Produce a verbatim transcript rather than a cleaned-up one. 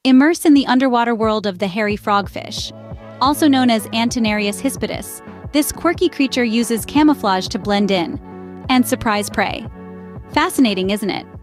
Immerse in the underwater world of the hairy frogfish. Also known as Antenarius hispidus, this quirky creature uses camouflage to blend in and surprise prey. Fascinating, isn't it?